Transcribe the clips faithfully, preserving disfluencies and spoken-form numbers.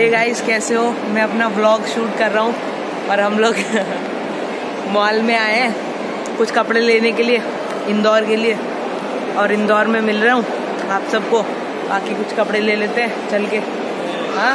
Hey guys, कैसे हो? मैं अपना व्लॉग शूट कर रहा हूँ और हम लोग मॉल में आए हैं कुछ कपड़े लेने के लिए, इंदौर के लिए। और इंदौर में मिल रहा हूँ आप सबको, बाकी कुछ कपड़े ले लेते हैं चल के। हाँ,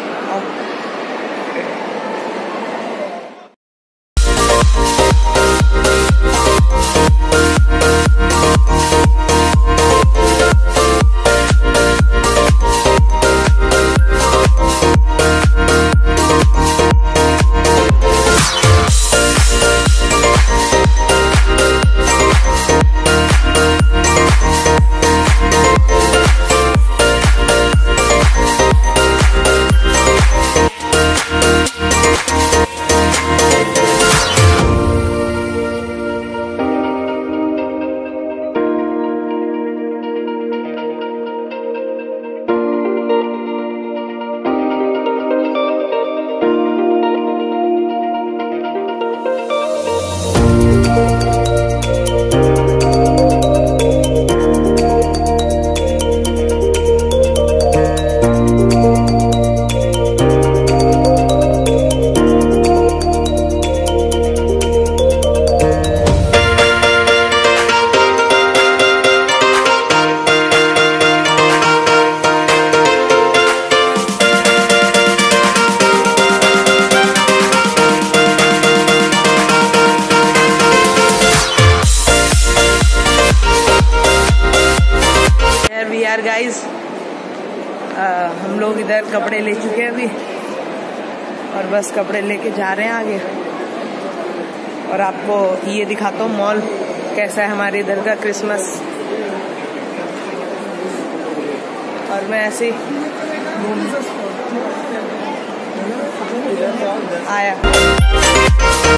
यार गाइस, हम लोग इधर कपड़े ले चुके हैं अभी और बस कपड़े लेके जा रहे हैं आगे। और आपको ये दिखाता हूँ मॉल कैसा है हमारे इधर का क्रिसमस। और मैं ऐसे आया